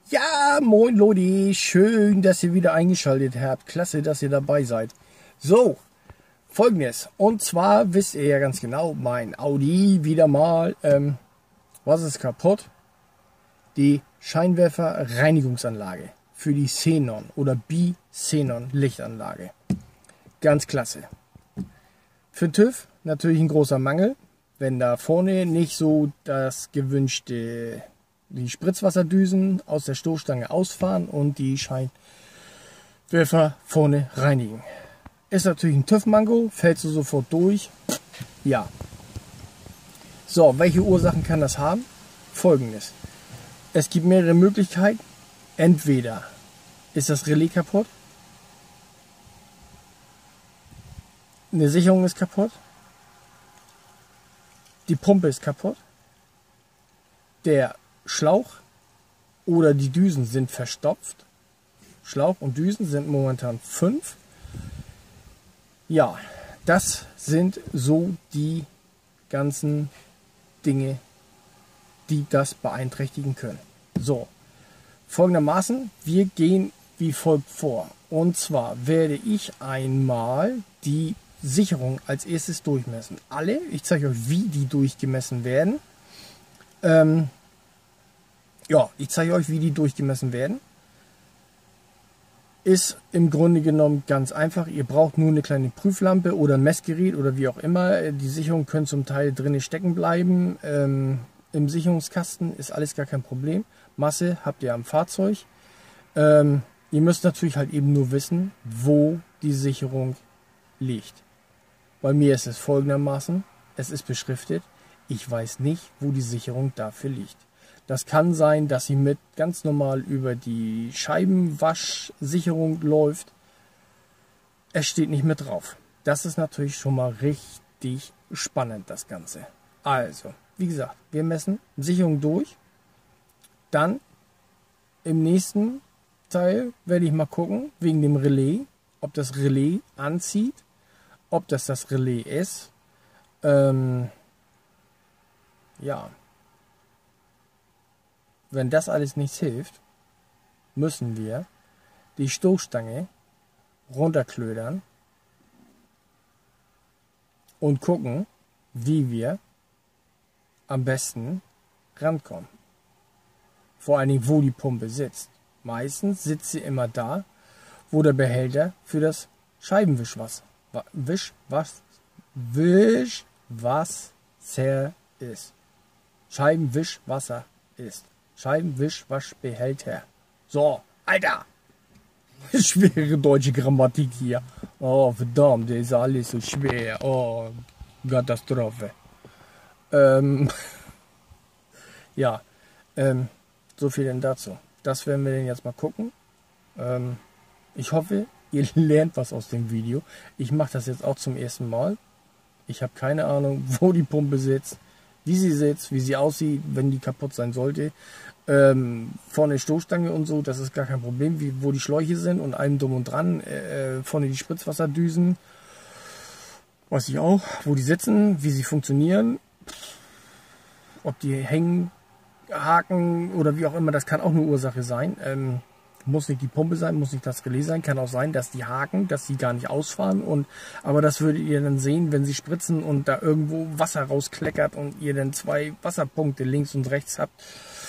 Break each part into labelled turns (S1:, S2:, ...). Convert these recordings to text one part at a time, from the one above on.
S1: Ja, moin Leute, schön, dass ihr wieder eingeschaltet habt. Klasse, dass ihr dabei seid. So, Folgendes. Und zwar wisst ihr ja ganz genau, mein Audi wieder mal, was ist kaputt? Die Scheinwerferreinigungsanlage für die Xenon oder Bi-Xenon Lichtanlage. Ganz klasse. Für TÜV natürlich ein großer Mangel, wenn da vorne nicht so das gewünschte, die Spritzwasserdüsen aus der Stoßstange ausfahren und die Scheinwerfer vorne reinigen. Ist natürlich ein TÜV-Manko, fällst du sofort durch. Ja. So, welche Ursachen kann das haben? Folgendes. Es gibt mehrere Möglichkeiten. Entweder ist das Relais kaputt, eine Sicherung ist kaputt, die Pumpe ist kaputt, der Schlauch oder die Düsen sind verstopft. Schlauch und Düsen sind momentan 5. Ja, das sind so die ganzen Dinge, die das beeinträchtigen können. So, folgendermaßen, wir gehen wie folgt vor. Und zwar werde ich einmal die Sicherung als erstes durchmessen. Alle, ich zeige euch, wie die durchgemessen werden. Ja, ich zeige euch, wie die durchgemessen werden. Ist im Grunde genommen ganz einfach. Ihr braucht nur eine kleine Prüflampe oder ein Messgerät oder wie auch immer. Die Sicherungen können zum Teil drinnen stecken bleiben. Im Sicherungskasten ist alles gar kein Problem. Masse habt ihr am Fahrzeug. Ihr müsst natürlich halt eben nur wissen, wo die Sicherung liegt. Bei mir ist es folgendermaßen. Es ist beschriftet. Ich weiß nicht, wo die Sicherung dafür liegt. Das kann sein, dass sie mit ganz normal über die Scheibenwaschsicherung läuft. Es steht nicht mit drauf. Das ist natürlich schon mal richtig spannend, das Ganze. Also, wie gesagt, wir messen Sicherung durch. Dann im nächsten Teil werde ich mal gucken, wegen dem Relais, ob das Relais anzieht, ob das Relais ist. Ja. Wenn das alles nichts hilft, müssen wir die Stoßstange runterklödern und gucken, wie wir am besten rankommen. Vor allen Dingen, wo die Pumpe sitzt. Meistens sitzt sie immer da, wo der Behälter für das Scheibenwischwasser ist. Scheibenwischwasser ist. Scheibenwischwaschbehälter. So, Alter! Schwere deutsche Grammatik hier. Oh, verdammt, der ist alles so schwer. Oh, Katastrophe. Ja, so viel denn dazu. Das werden wir denn jetzt mal gucken. Ich hoffe, ihr lernt was aus dem Video. Ich mache das jetzt auch zum ersten Mal. Ich habe keine Ahnung, wo die Pumpe sitzt, wie sie sitzt, wie sie aussieht, wenn die kaputt sein sollte. Vorne Stoßstange und so, das ist gar kein Problem, wo die Schläuche sind und allem drum und dran. Vorne die Spritzwasserdüsen, weiß ich auch, wo die sitzen, wie sie funktionieren. Ob die hängen, haken oder wie auch immer, das kann auch eine Ursache sein. Muss nicht die Pumpe sein, muss nicht das Relais sein. Kann auch sein, dass die haken, dass sie gar nicht ausfahren. Aber das würdet ihr dann sehen, wenn sie spritzen und da irgendwo Wasser rauskleckert und ihr dann 2 Wasserpunkte links und rechts habt.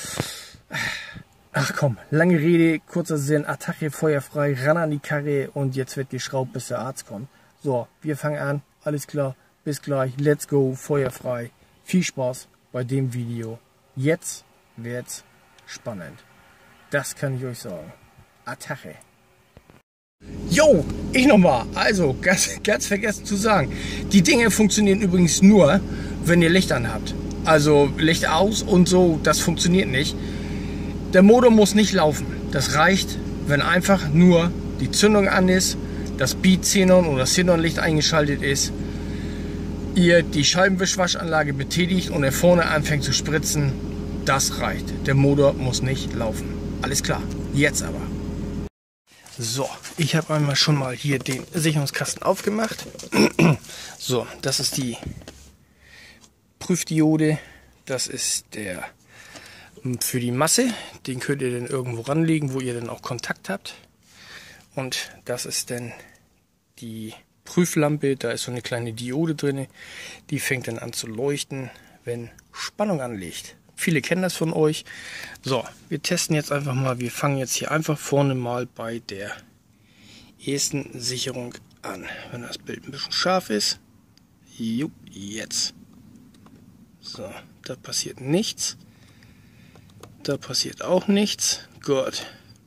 S1: Ach komm, lange Rede, kurzer Sinn, Attacke, feuerfrei, ran an die Karre und jetzt wird geschraubt, bis der Arzt kommt. So, wir fangen an, alles klar, bis gleich, let's go, feuerfrei. Viel Spaß bei dem Video. Jetzt wird's spannend. Das kann ich euch sagen. Attacke. Jo, ich nochmal. Also, ganz vergessen zu sagen. Die Dinge funktionieren übrigens nur, wenn ihr Licht an habt. Also Licht aus und so, das funktioniert nicht. Der Motor muss nicht laufen. Das reicht, wenn einfach nur die Zündung an ist, das Bi-Xenon oder Xenon-Licht eingeschaltet ist, ihr die Scheibenwischwaschanlage betätigt und er vorne anfängt zu spritzen. Das reicht. Der Motor muss nicht laufen. Alles klar. Jetzt aber. So, ich habe einmal schon mal hier den Sicherungskasten aufgemacht. So, das ist die Prüfdiode. Das ist der Und für die Masse, den könnt ihr dann irgendwo ranlegen, wo ihr dann auch Kontakt habt. Und das ist dann die Prüflampe, da ist so eine kleine Diode drin, die fängt dann an zu leuchten, wenn Spannung anliegt. Viele kennen das von euch. So, wir testen jetzt einfach mal, wir fangen jetzt hier einfach vorne mal bei der ersten Sicherung an. Wenn das Bild ein bisschen scharf ist, jo, jetzt. So, da passiert nichts. Da passiert auch nichts. Gut.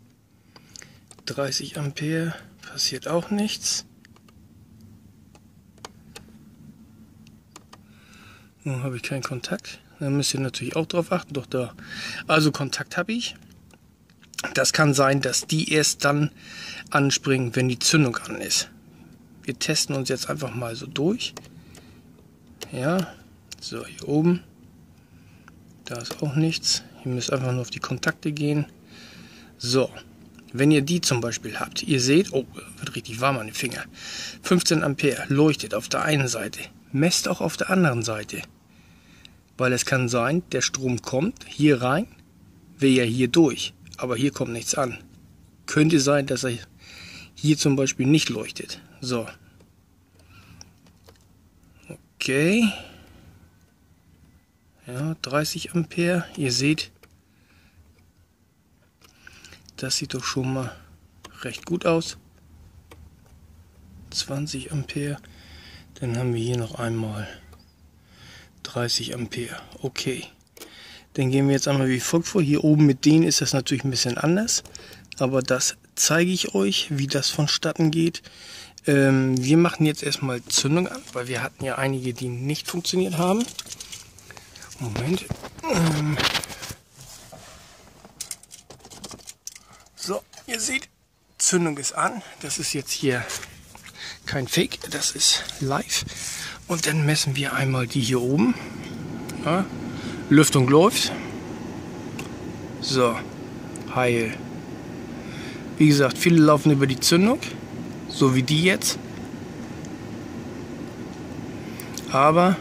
S1: 30 Ampere, passiert auch nichts. Nun habe ich keinen Kontakt. Da müsst ihr natürlich auch drauf achten. Doch da. Also Kontakt habe ich. Das kann sein, dass die erst dann anspringen, wenn die Zündung an ist. Wir testen uns jetzt einfach mal so durch. Ja. So, hier oben. Da ist auch nichts. Ihr müsst einfach nur auf die Kontakte gehen. So. Wenn ihr die zum Beispiel habt, ihr seht, oh, wird richtig warm an den Finger. 15 Ampere leuchtet auf der einen Seite. Messt auch auf der anderen Seite. Weil es kann sein, der Strom kommt hier rein, will ja hier durch, aber hier kommt nichts an. Könnte sein, dass er hier zum Beispiel nicht leuchtet. So. Okay. Ja, 30 Ampere. Ihr seht, das sieht doch schon mal recht gut aus. 20 Ampere. Dann haben wir hier noch einmal 30 Ampere. Okay. Dann gehen wir jetzt einmal wie folgt vor. Hier oben mit denen ist das natürlich ein bisschen anders. Aber das zeige ich euch, wie das vonstatten geht. Wir machen jetzt erstmal Zündung an, weil wir hatten ja einige, die nicht funktioniert haben. Moment. So, ihr seht, Zündung ist an. Das ist jetzt hier kein Fake, das ist live. Und dann messen wir einmal die hier oben. Ja, Lüftung läuft. So, heil. Wie gesagt, viele laufen über die Zündung, so wie die jetzt. Aber,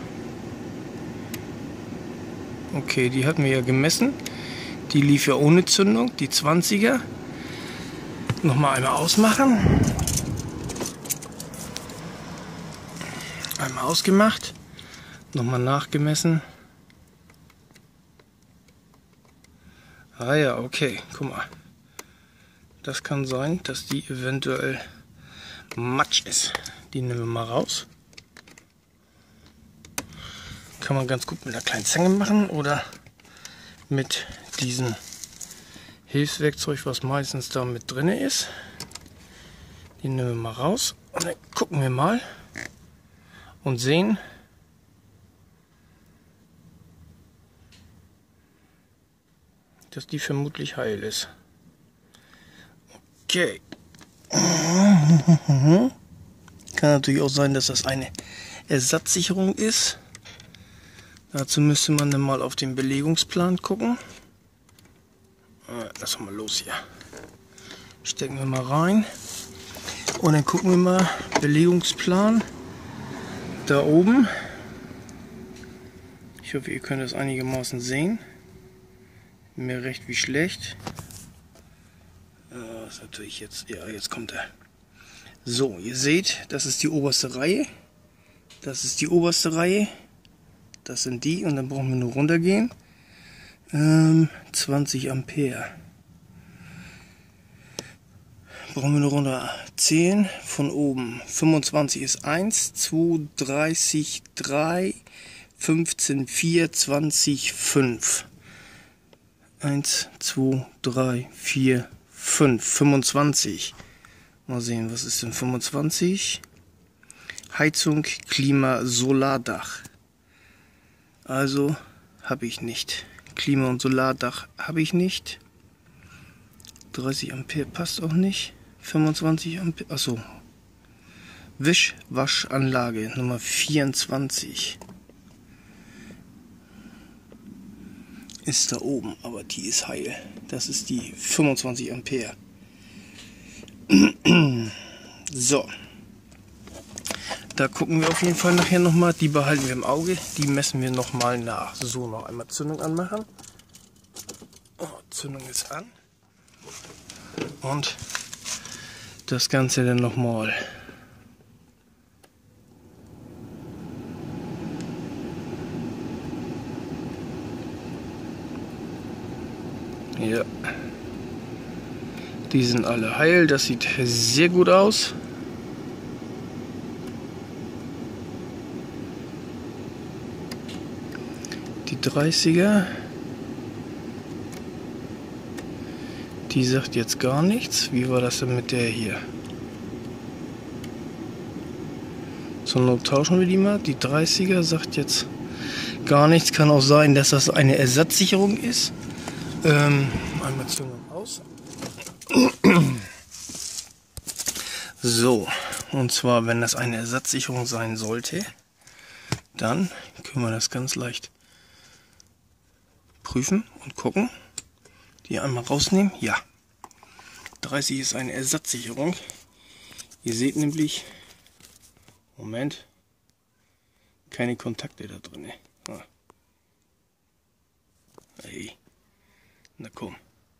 S1: okay, die hatten wir ja gemessen. Die lief ja ohne Zündung, die 20er. Nochmal einmal ausmachen. Einmal ausgemacht. Nochmal nachgemessen. Ah ja, okay, guck mal. Das kann sein, dass die eventuell Matsch ist. Die nehmen wir mal raus. Kann man ganz gut mit einer kleinen Zange machen oder mit diesem Hilfswerkzeug, was meistens da mit drin ist. Die nehmen wir mal raus und dann gucken wir mal und sehen, dass die vermutlich heil ist. Okay. Kann natürlich auch sein, dass das eine Ersatzsicherung ist. Dazu müsste man dann mal auf den Belegungsplan gucken. Lass mal los hier. Stecken wir mal rein. Und dann gucken wir mal, Belegungsplan. Da oben. Ich hoffe, ihr könnt das einigermaßen sehen. Mehr recht wie schlecht. Das ist natürlich jetzt, ja, jetzt kommt er. So, ihr seht, das ist die oberste Reihe. Das ist die oberste Reihe. Das sind die und dann brauchen wir nur runtergehen. 20 Ampere. Brauchen wir nur runter 10 von oben. 25 ist 1, 2, 30, 3, 15, 4, 20, 5. 1, 2, 3, 4, 5. 25. Mal sehen, was ist denn 25? Heizung, Klima, Solardach. Also habe ich nicht. Klima- und Solardach habe ich nicht. 30 Ampere passt auch nicht. 25 Ampere. Achso. Wischwaschanlage Nummer 24. Ist da oben, aber die ist heil. Das ist die 25 Ampere. So. Da gucken wir auf jeden Fall nachher nochmal. Die behalten wir im Auge. Die messen wir nochmal nach. So, noch einmal Zündung anmachen. Zündung ist an. Und das Ganze dann nochmal ja. Die sind alle heil, das sieht sehr gut aus. Die 30er, die sagt jetzt gar nichts. Wie war das denn mit der hier? Zur Not tauschen wir die mal. Die 30er sagt jetzt gar nichts. Kann auch sein, dass das eine Ersatzsicherung ist. Einmal Zündung aus. So, und zwar, wenn das eine Ersatzsicherung sein sollte, dann können wir das ganz leicht prüfen und gucken. Die einmal rausnehmen. Ja, 30 ist eine Ersatzsicherung. Ihr seht nämlich, Moment, keine Kontakte da drin. Ah. Hey. Na komm.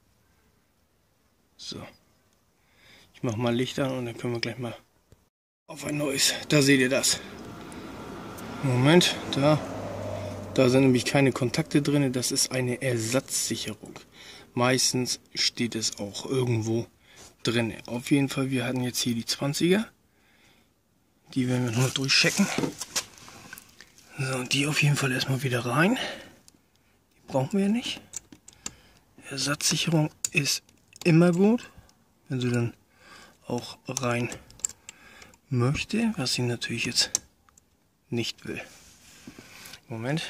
S1: So. Ich mache mal Licht an und dann können wir gleich mal auf ein neues. Da seht ihr das. Moment, da sind nämlich keine Kontakte drin. Das ist eine Ersatzsicherung. Meistens steht es auch irgendwo drin. Auf jeden Fall, wir hatten jetzt hier die 20er. Die werden wir noch durchchecken. So, die auf jeden Fall erstmal wieder rein. Die brauchen wir nicht. Ersatzsicherung ist immer gut, wenn sie dann auch rein möchte, was sie natürlich jetzt nicht will. Moment.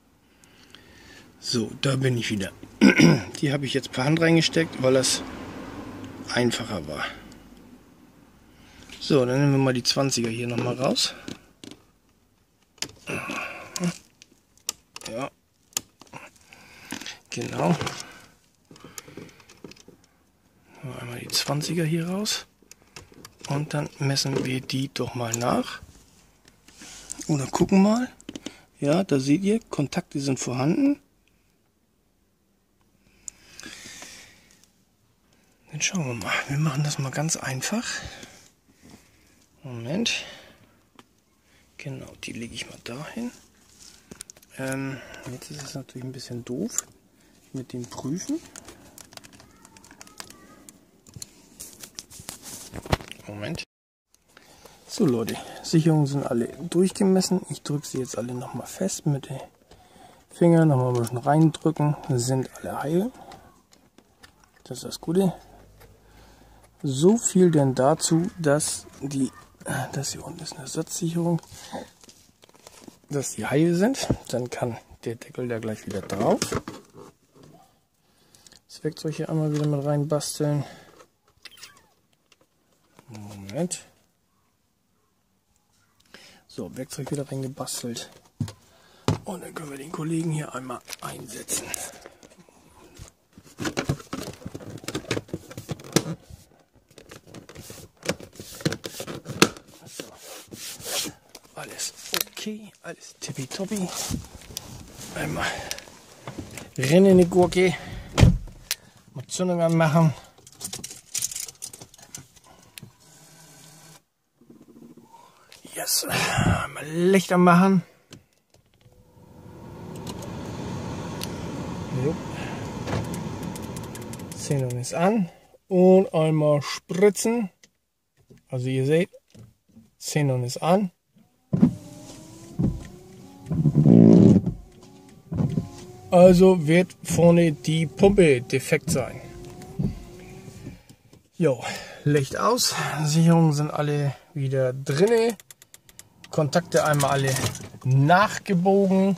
S1: So, da bin ich wieder. Die habe ich jetzt per Hand reingesteckt, weil das einfacher war. So, dann nehmen wir mal die 20er hier nochmal raus. Ja, genau. Einmal die 20er hier raus. Und dann messen wir die doch mal nach. Oder gucken mal. Ja, da seht ihr, Kontakte sind vorhanden. Dann schauen wir mal. Wir machen das mal ganz einfach. Moment. Genau, die lege ich mal dahin. Jetzt ist es natürlich ein bisschen doof mit dem Prüfen. Moment. So Leute, Sicherungen sind alle durchgemessen. Ich drücke sie jetzt alle nochmal fest mit den Fingern, nochmal ein bisschen reindrücken. Sind alle heil. Das ist das Gute. So viel denn dazu, dass das hier unten ist eine Ersatzsicherung, dass die heil sind. Dann kann der Deckel da gleich wieder drauf. Das Werkzeug hier einmal wieder mit rein basteln. Moment. So, Werkzeug wieder reingebastelt. Und dann können wir den Kollegen hier einmal einsetzen. So. Alles okay, alles tippitoppi. Einmal rein in die Gurke. Mal Zündung anmachen. Yes. Mal Licht anmachen. Jo. Zündung ist an. Und einmal spritzen. Also ihr seht, Zündung ist an. Also wird vorne die Pumpe defekt sein. Jo, Licht aus. Sicherungen sind alle wieder drinne. Kontakte einmal alle nachgebogen.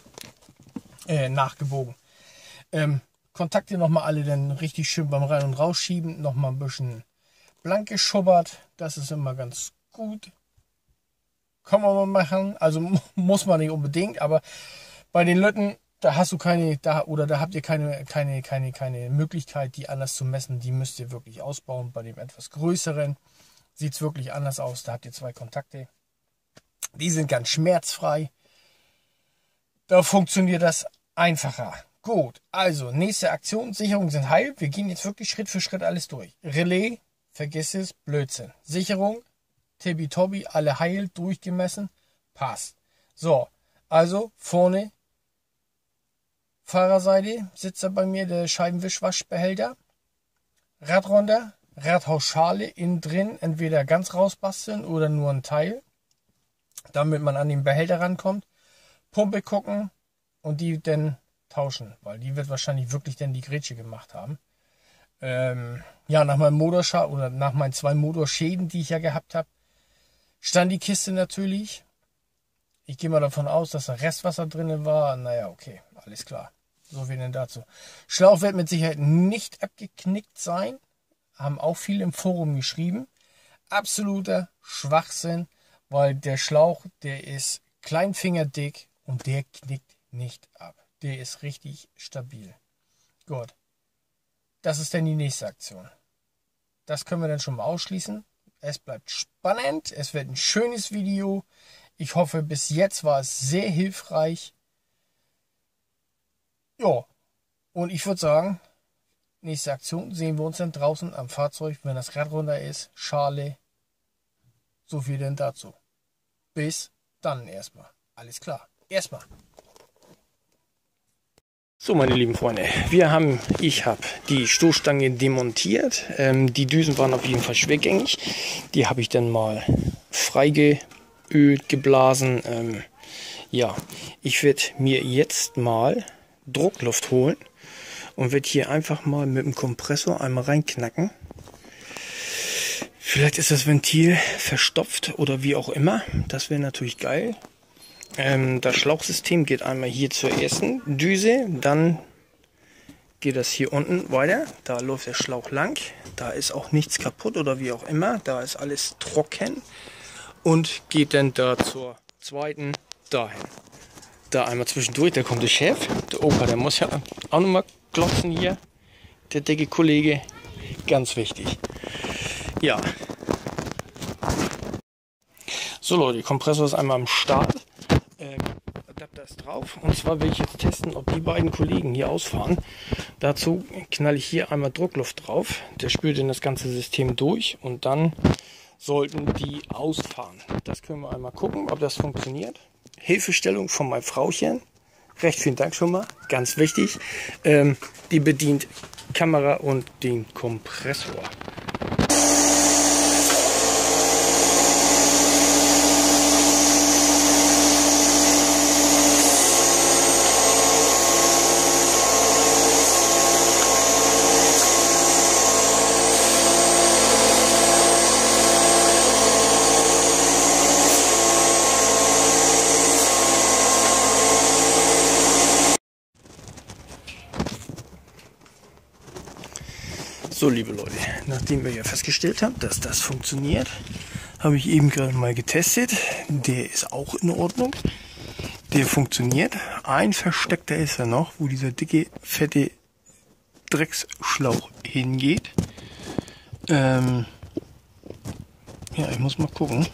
S1: Kontakte nochmal alle dann richtig schön beim Rein- und Rausschieben. Nochmal ein bisschen blank geschubbert. Das ist immer ganz gut. Kann man mal machen. Also muss man nicht unbedingt. Aber bei den Leuten, da hast du da habt ihr keine Möglichkeit, die anders zu messen. Die müsst ihr wirklich ausbauen. Bei dem etwas größeren sieht es wirklich anders aus. Da habt ihr 2 Kontakte. Die sind ganz schmerzfrei. Da funktioniert das einfacher. Gut, also nächste Aktion, Sicherungen sind heil. Wir gehen jetzt wirklich Schritt für Schritt alles durch. Relais, vergiss es, Blödsinn. Sicherung, Tibi-Tobi, alle heil, durchgemessen, passt. So, also vorne, Fahrerseite, sitzt da bei mir der Scheibenwischwaschbehälter. Rad runter, Radhausschale innen drin, entweder ganz rausbasteln oder nur ein Teil, damit man an den Behälter rankommt. Pumpe gucken und die dann tauschen, weil die wird wahrscheinlich wirklich dann die Grätsche gemacht haben. Ja, nach meinem Motorschaden oder nach meinen 2 Motorschäden, die ich ja gehabt habe, stand die Kiste natürlich. Ich gehe mal davon aus, dass da Restwasser drin war. Naja, okay, alles klar. So viel denn dazu. Schlauch wird mit Sicherheit nicht abgeknickt sein. Haben auch viel im Forum geschrieben. Absoluter Schwachsinn, weil der Schlauch, der ist kleinfingerdick und der knickt nicht ab. Der ist richtig stabil. Gut. Das ist dann die nächste Aktion. Das können wir dann schon mal ausschließen. Es bleibt spannend. Es wird ein schönes Video. Ich hoffe, bis jetzt war es sehr hilfreich. Ja. Und ich würde sagen, nächste Aktion sehen wir uns dann draußen am Fahrzeug, wenn das Rad runter ist. Schale. So viel denn dazu. Bis dann erstmal. Alles klar. Erstmal. So, meine lieben Freunde, ich habe die Stoßstange demontiert. Die Düsen waren auf jeden Fall schwergängig. Die habe ich dann mal freigeölt, geblasen. Ja, ich werde mir jetzt mal Druckluft holen und werde hier einfach mal mit dem Kompressor einmal reinknacken. Vielleicht ist das Ventil verstopft oder wie auch immer. Das wäre natürlich geil. Das Schlauchsystem geht einmal hier zur ersten Düse, dann geht das hier unten weiter. Da läuft der Schlauch lang. Da ist auch nichts kaputt oder wie auch immer. Da ist alles trocken und geht dann da zur zweiten dahin. Da einmal zwischendurch, da kommt der Chef. Der Opa, der muss ja auch nochmal glotzen hier. Der dicke Kollege. Ganz wichtig. Ja. So Leute, Kompressor ist einmal am Start. Adapter ist drauf. Und zwar will ich jetzt testen, ob die beiden Kollegen hier ausfahren. Dazu knalle ich hier einmal Druckluft drauf. Der spült in das ganze System durch und dann sollten die ausfahren. Das können wir einmal gucken, ob das funktioniert. Hilfestellung von meinem Frauchen. Recht vielen Dank schon mal. Ganz wichtig. Die bedient Kamera und den Kompressor. So, liebe Leute, nachdem wir ja festgestellt haben, dass das funktioniert, habe ich eben gerade mal getestet. Der ist auch in Ordnung. Der funktioniert. Ein versteckter ist er noch, wo dieser dicke, fette Drecksschlauch hingeht. Ja, ich muss mal gucken.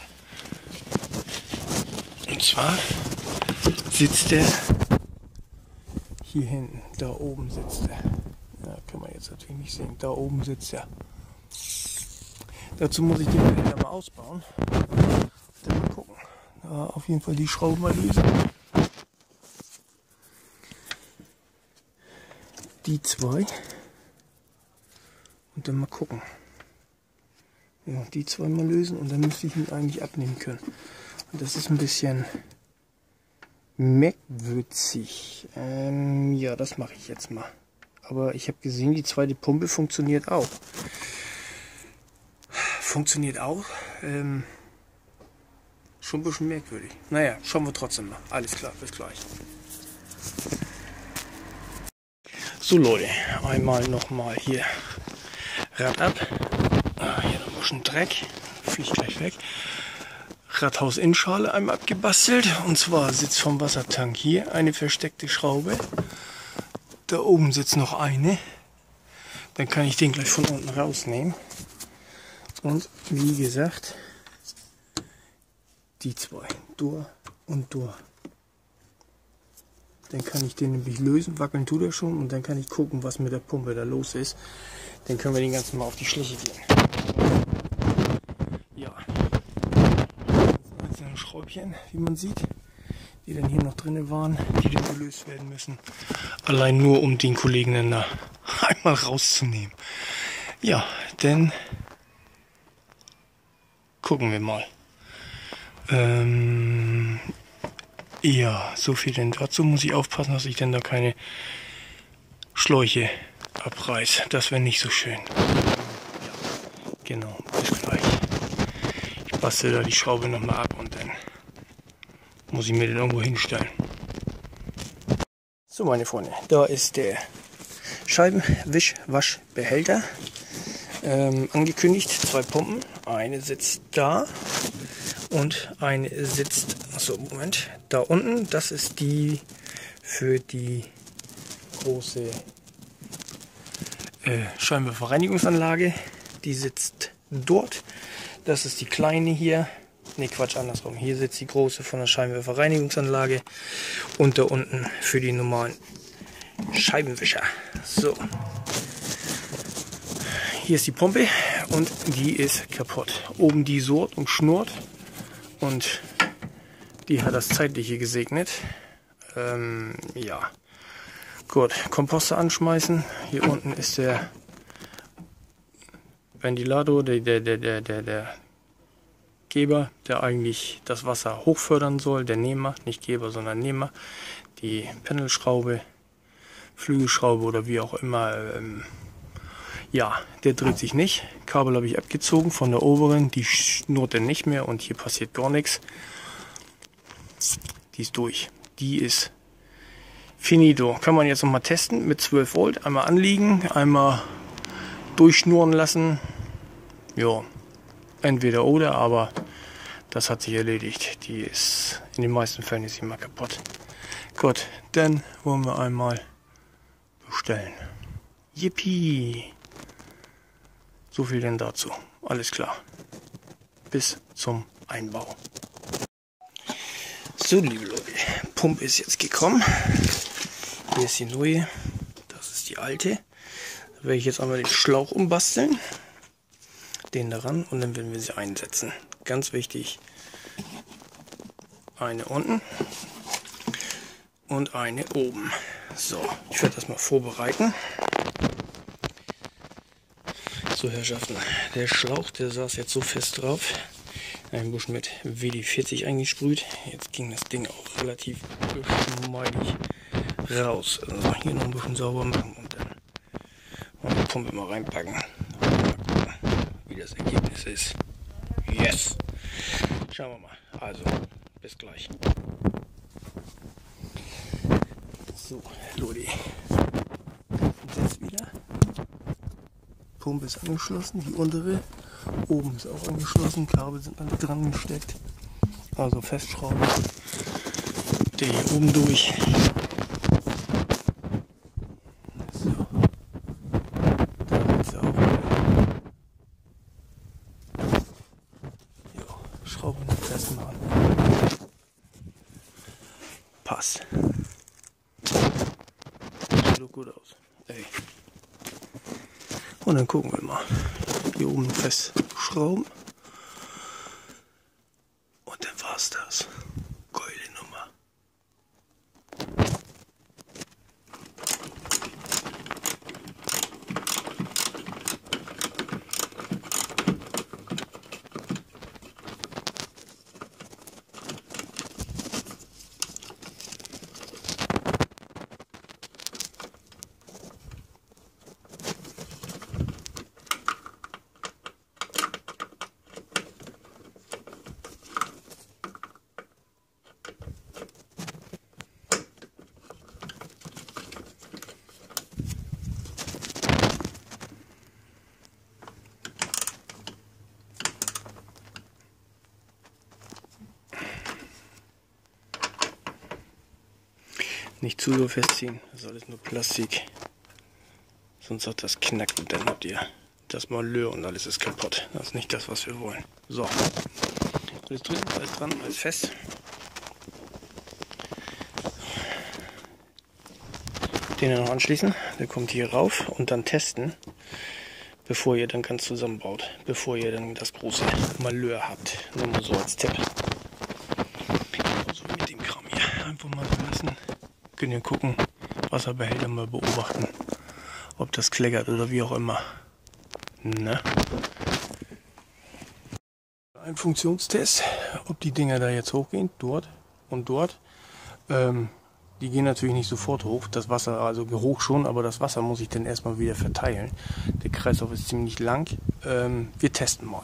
S1: Und zwar sitzt der hier hinten. Da oben sitzt er. Ja, kann man jetzt natürlich nicht sehen. Da oben sitzt er. Dazu muss ich den Behälter mal ausbauen. Dann mal gucken. Ja, auf jeden Fall die Schrauben mal lösen. Die zwei. Und dann mal gucken. Ja, die zwei mal lösen und dann müsste ich ihn eigentlich abnehmen können. Und das ist ein bisschen merkwürdig. Ja, das mache ich jetzt mal. Aber ich habe gesehen, die zweite Pumpe funktioniert auch. Funktioniert auch. Schon ein bisschen merkwürdig. Naja, schauen wir trotzdem mal. Alles klar, bis gleich. So Leute, einmal nochmal hier Rad ab. Hier noch ein bisschen Dreck. Fliegt gleich weg. Radhaus-Innenschale einmal abgebastelt. Und zwar sitzt vom Wassertank hier eine versteckte Schraube. Da oben sitzt noch eine. Dann kann ich den gleich von unten rausnehmen. Und wie gesagt, die zwei. Dur und Dur. Dann kann ich den nämlich lösen, wackeln tut er schon und dann kann ich gucken, was mit der Pumpe da los ist. Dann können wir den ganzen mal auf die Schliche gehen. Ja, einzelne Schräubchen, wie man sieht, die dann hier noch drin waren, die dann gelöst werden müssen. Allein nur, um den Kollegen dann da einmal rauszunehmen. Ja, dann gucken wir mal. Ja, so viel denn dazu. Muss ich aufpassen, dass ich denn da keine Schläuche abreiße. Das wäre nicht so schön. Ja, genau, bis gleich. Ich bastel da die Schraube nochmal ab und dann muss ich mir den irgendwo hinstellen. So, meine Freunde, da ist der Scheibenwischwaschbehälter. Angekündigt, 2 Pumpen. Eine sitzt da und eine sitzt, achso, Moment, da unten. Das ist die für die große Scheinwerferreinigungsanlage. Die sitzt dort. Das ist die kleine hier. Ne, Quatsch, andersrum. Hier sitzt die große von der Scheinwerferreinigungsanlage und da unten für die normalen Scheibenwischer. So. Hier ist die Pumpe und die ist kaputt. Oben die surrt und schnurrt und die hat das Zeitliche gesegnet. Ja, gut, Komposter anschmeißen. Hier unten ist der Ventilator, der Geber, der eigentlich das Wasser hochfördern soll. Der Nehmer, nicht Geber, sondern Nehmer. Die Pendelschraube, Flügelschraube oder wie auch immer. Ja, der dreht sich nicht. Kabel habe ich abgezogen von der oberen. Die schnurrt dann nicht mehr und hier passiert gar nichts. Die ist durch. Die ist finito. Kann man jetzt noch mal testen mit 12 Volt. Einmal anliegen, einmal durchschnurren lassen. Ja, entweder oder, aber das hat sich erledigt. Die ist, in den meisten Fällen ist sie mal kaputt. Gut, dann wollen wir einmal bestellen. Yippie! So viel denn dazu. Alles klar. Bis zum Einbau. So, liebe Leute, Pumpe ist jetzt gekommen. Hier ist die neue. Das ist die alte. Da werde ich jetzt einmal den Schlauch umbasteln. Den daran und dann werden wir sie einsetzen. Ganz wichtig. Eine unten und eine oben. So, ich werde das mal vorbereiten. So, Herrschaften, der Schlauch, der saß jetzt so fest drauf. Ein bisschen mit WD-40 eingesprüht. Jetzt ging das Ding auch relativ geschmeidig raus. Also hier noch ein bisschen sauber machen und dann mal die Pumpe mal reinpacken. Mal gucken, wie das Ergebnis ist. Yes! Schauen wir mal. Also, bis gleich. So, Leute. Und jetzt wieder. Pumpe ist angeschlossen, die untere. Oben ist auch angeschlossen, Kabel sind alle dran gesteckt. Also festschrauben. Der hier oben durch. So. Da geht's auch. Jo, Schrauben festmachen. Passt. Sieht doch gut aus. Ey. Und dann gucken wir mal. Hier oben festschrauben. Und dann war's das. Geile Nummer. Nicht zu so festziehen, das ist alles nur Plastik. Sonst hat das knackt und dann habt ihr das Malheur und alles ist kaputt. Das ist nicht das, was wir wollen. So, alles drin, alles dran, alles fest. Den noch anschließen, der kommt hier rauf und dann testen, bevor ihr dann ganz zusammenbaut, bevor ihr dann das große Malheur habt. Nur mal so als Tipp. So mit dem Kram hier einfach mal so lassen. Könnt ihr gucken, Wasserbehälter mal beobachten, ob das kleckert oder wie auch immer. Ne? Ein Funktionstest, ob die Dinger da jetzt hochgehen, dort und dort. Die gehen natürlich nicht sofort hoch, das Wasser, also hoch schon, aber das Wasser muss ich dann erstmal wieder verteilen. Der Kreislauf ist ziemlich lang. Wir testen mal.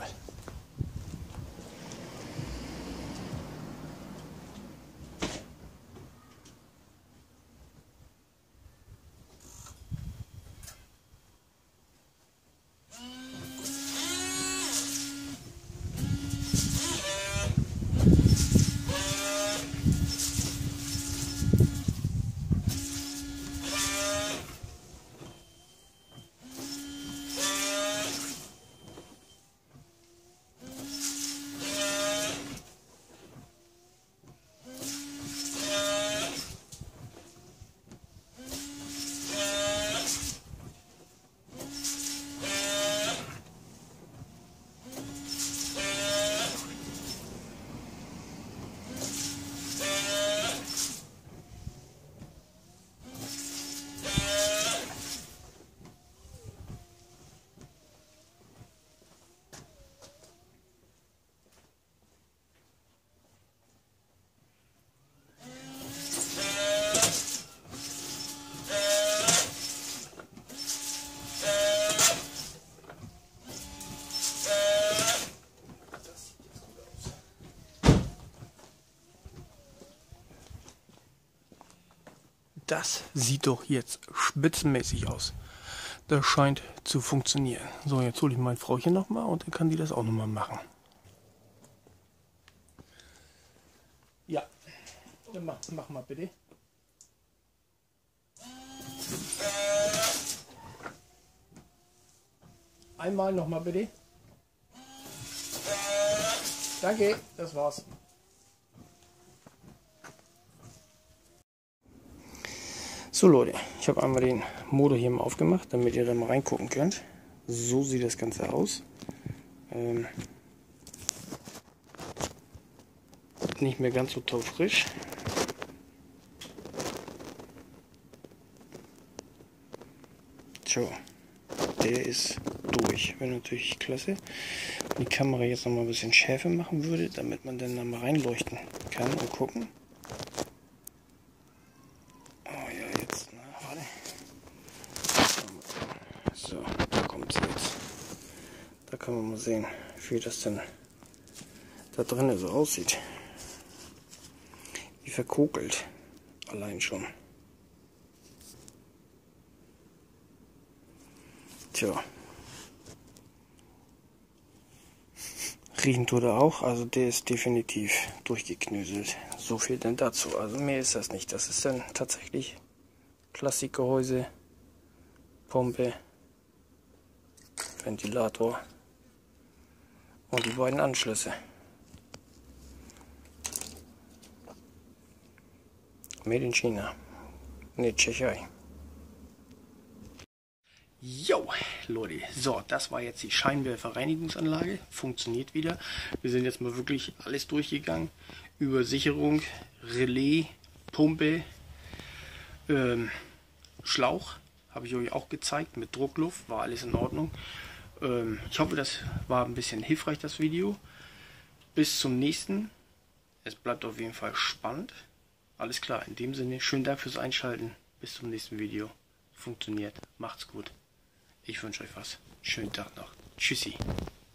S1: Das sieht doch jetzt spitzenmäßig aus. Das scheint zu funktionieren. So, jetzt hole ich mein Frauchen nochmal und dann kann die das auch nochmal machen. Ja, dann mach mal bitte. Einmal nochmal bitte. Danke, das war's. So Leute, ich habe einmal den Motor hier mal aufgemacht, damit ihr da mal reingucken könnt. So sieht das Ganze aus. Nicht mehr ganz so taufrisch. So, der ist durch. Wäre natürlich klasse, wenn die Kamera jetzt noch mal ein bisschen schärfer machen würde, damit man dann da mal reinleuchten kann und gucken. So, da kommt es jetzt. Da kann man mal sehen, wie das denn da drinnen so aussieht. Wie verkokelt. Allein schon. Tja. Riechen tut er auch, also der ist definitiv durchgeknöselt. So viel denn dazu. Also mehr ist das nicht. Das ist dann tatsächlich Plastikgehäuse, Pumpe, Ventilator und die beiden Anschlüsse. Made in China, ne Tschechei. Jo, Leute, so, das war jetzt die Scheinwerferreinigungsanlage. Funktioniert wieder. Wir sind jetzt mal wirklich alles durchgegangen. Übersicherung, Relais, Pumpe, Schlauch. Habe ich euch auch gezeigt mit Druckluft. War alles in Ordnung. Ich hoffe, das war ein bisschen hilfreich, das Video. Bis zum nächsten. Es bleibt auf jeden Fall spannend. Alles klar, in dem Sinne, schönen Dank fürs Einschalten. Bis zum nächsten Video. Funktioniert. Macht's gut. Ich wünsche euch was. Schönen Tag noch. Tschüssi.